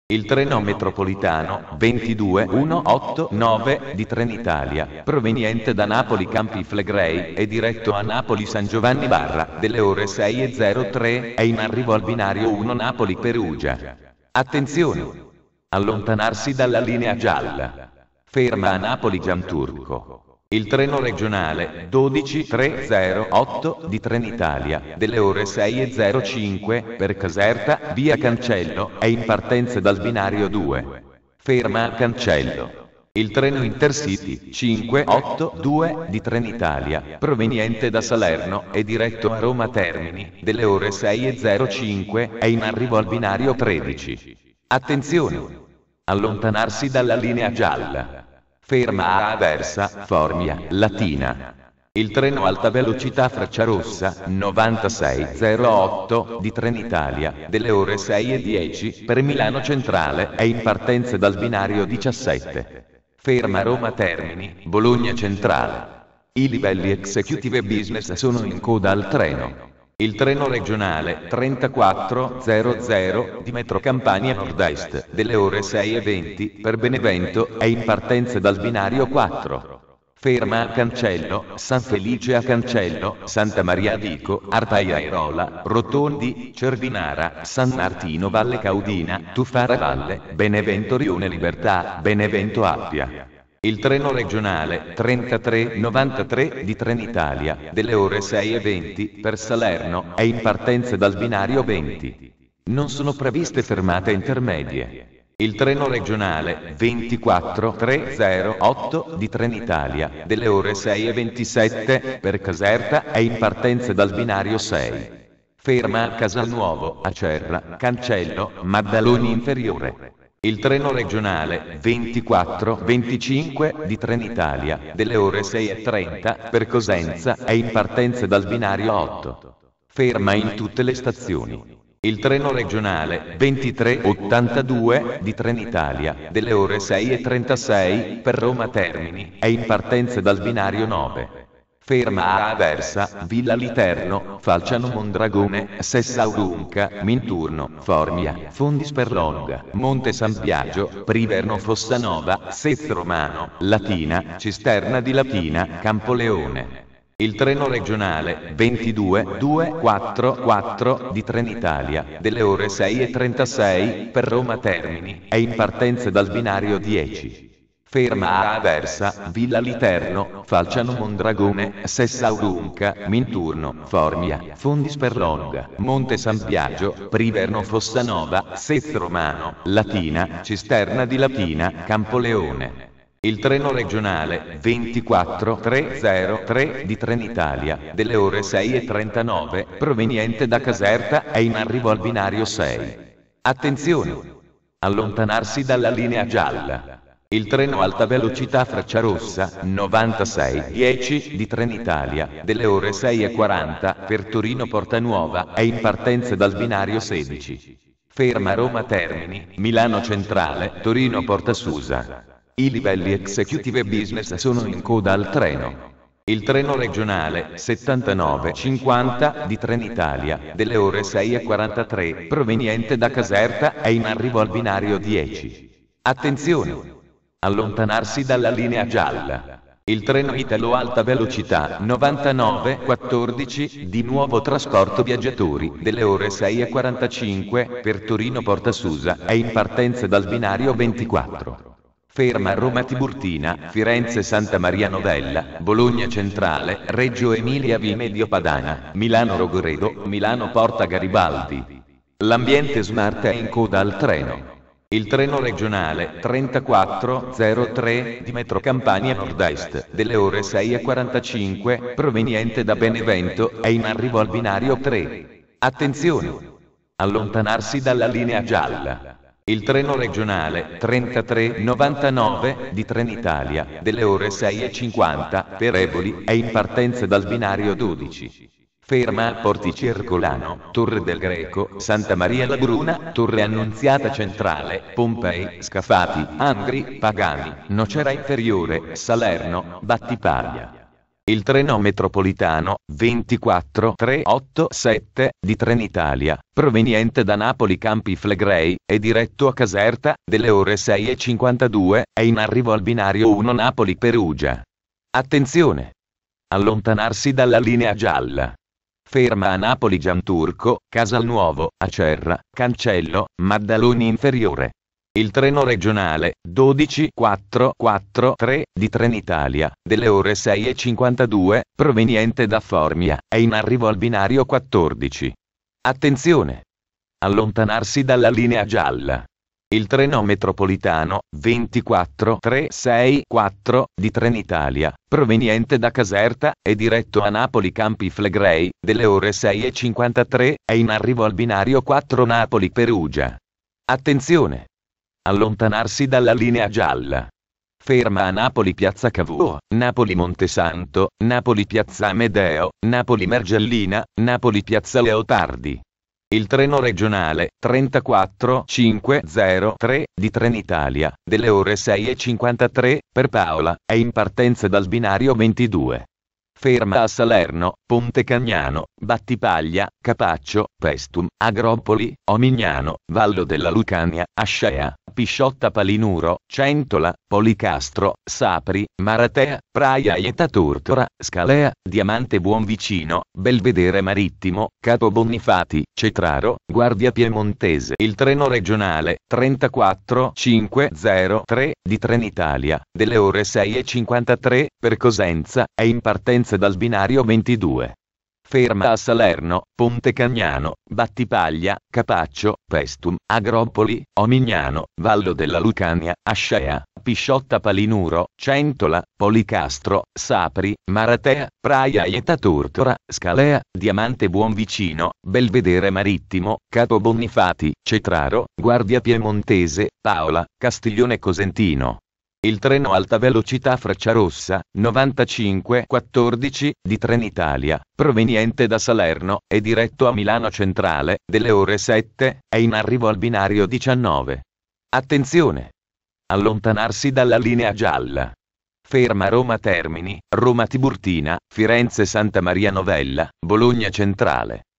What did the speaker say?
Il treno metropolitano 22189 di Trenitalia, proveniente da Napoli Campi Flegrei e diretto a Napoli San Giovanni Barra, delle ore 6:03, è in arrivo al binario 1 Napoli-Perugia. Attenzione! Allontanarsi dalla linea gialla. Ferma a Napoli Gianturco. Il treno regionale 12308 di Trenitalia, delle ore 6:05, per Caserta, via Cancello, è in partenza dal binario 2. Ferma a Cancello. Il treno Intercity 582 di Trenitalia, proveniente da Salerno e diretto a Roma Termini, delle ore 6:05, è in arrivo al binario 13. Attenzione! Allontanarsi dalla linea gialla. Ferma a Aversa, Formia, Latina. Il treno alta velocità Frecciarossa 9608 di Trenitalia, delle ore 6:10, per Milano Centrale, è in partenza dal binario 17. Ferma Roma Termini, Bologna Centrale. I livelli executive e business sono in coda al treno. Il treno regionale 3400 di Metro Campania Nord-Est, delle ore 6:20, per Benevento, è in partenza dal binario 4. Ferma a Cancello, San Felice a Cancello, Santa Maria Dico, Arpaia Airola, Rotondi, Cervinara, San Martino Valle Caudina, Tufara Valle, Benevento Rione Libertà, Benevento Appia. Il treno regionale 3393 di Trenitalia, delle ore 6:20, per Salerno, è in partenza dal binario 20. Non sono previste fermate intermedie. Il treno regionale 24308 di Trenitalia, delle ore 6:27, per Caserta, è in partenza dal binario 6. Ferma a Casalnuovo, Acerra, Cancello, Maddaloni Inferiore. Il treno regionale 2425 di Trenitalia, delle ore 6:30, per Cosenza, è in partenza dal binario 8. Ferma in tutte le stazioni. Il treno regionale 2382 di Trenitalia, delle ore 6:36, per Roma Termini, è in partenza dal binario 9. Ferma a Aversa, Villa Literno, Falciano Mondragone, Sessaurunca, Minturno, Formia, Fondisperlonga, Monte San Biagio, Priverno Fossanova, Sezzo Romano, Latina, Cisterna di Latina, Campoleone. Il treno regionale 22244 di Trenitalia, delle ore 6:36, per Roma Termini, è in partenza dal binario 10. Ferma a Aversa, Villa Literno, Falciano Mondragone, Sessaurunca, Minturno, Formia, Fondisperlonga, Monte San Biagio, Priverno Fossanova, Sezzo Romano, Latina, Cisterna di Latina, Campoleone. Il treno regionale 24303 di Trenitalia, delle ore 6:39, proveniente da Caserta, è in arrivo al binario 6. Attenzione! Allontanarsi dalla linea gialla. Il treno alta velocità Frecciarossa 9610 di Trenitalia, delle ore 6:40, per Torino Portanuova, è in partenza dal binario 16. Ferma Roma Termini, Milano Centrale, Torino Portasusa. I livelli executive e business sono in coda al treno. Il treno regionale 7950 di Trenitalia, delle ore 6:43, proveniente da Caserta, è in arrivo al binario 10. Attenzione! Allontanarsi dalla linea gialla. Il treno Italo Alta Velocità 9914 di Nuovo Trasporto Viaggiatori, delle ore 6:45, per Torino Portasusa, è in partenza dal binario 24. Ferma Roma Tiburtina, Firenze Santa Maria Novella, Bologna Centrale, Reggio Emilia Vimedio Padana, Milano Rogoredo, Milano Porta Garibaldi. L'ambiente smart è in coda al treno. Il treno regionale 3403 di Metro Campania Nord-Est, delle ore 6:45, proveniente da Benevento, è in arrivo al binario 3. Attenzione! Allontanarsi dalla linea gialla. Il treno regionale 3399 di Trenitalia, delle ore 6:50, per Eboli, è in partenza dal binario 12. Ferma a Porticircolano, Torre del Greco, Santa Maria la Bruna, Torre Annunziata Centrale, Pompei, Scafati, Angri, Pagani, Nocera Inferiore, Salerno, Battipaglia. Il treno metropolitano 24387 di Trenitalia, proveniente da Napoli Campi Flegrei e diretto a Caserta, delle ore 6:52, è in arrivo al binario 1 Napoli-Perugia. Attenzione! Allontanarsi dalla linea gialla. Ferma a Napoli Gianturco, Casalnuovo, Acerra, Cancello, Maddaloni Inferiore. Il treno regionale 12443 di Trenitalia, delle ore 6:52, proveniente da Formia, è in arrivo al binario 14. Attenzione! Allontanarsi dalla linea gialla. Il treno metropolitano 24364 di Trenitalia, proveniente da Caserta e diretto a Napoli Campi Flegrei, delle ore 6:53, è in arrivo al binario 4 Napoli-Perugia. Attenzione! Allontanarsi dalla linea gialla. Ferma a Napoli Piazza Cavour, Napoli Montesanto, Napoli Piazza Amedeo, Napoli Mergellina, Napoli Piazza Leopardi. Il treno regionale 34503 di Trenitalia, delle ore 6:53, per Paola, è in partenza dal binario 22. Ferma a Salerno, Ponte Cagnano, Battipaglia, Capaccio, Pestum, Agropoli, Omignano, Vallo della Lucania, Ascea, Pisciotta Palinuro, Centola, Policastro, Sapri, Maratea, Praia Ieta Tortora, Scalea, Diamante Buonvicino, Belvedere Marittimo, Capo Bonifati, Cetraro, Guardia Piemontese. Il treno regionale 34503 di Trenitalia, delle ore 6:53, per Cosenza, è in partenza dal binario 22. Ferma a Salerno, Ponte Cagnano, Battipaglia, Capaccio, Pestum, Agropoli, Omignano, Vallo della Lucania, Ascea, Pisciotta Palinuro, Centola, Policastro, Sapri, Maratea, Praia Ieta Tortora, Scalea, Diamante Buonvicino, Belvedere Marittimo, Capo Bonifati, Cetraro, Guardia Piemontese, Paola, Castiglione Cosentino. Il treno alta velocità Frecciarossa 9514 di Trenitalia, proveniente da Salerno e diretto a Milano Centrale, delle ore 7, è in arrivo al binario 19. Attenzione! Allontanarsi dalla linea gialla. Ferma Roma Termini, Roma Tiburtina, Firenze Santa Maria Novella, Bologna Centrale.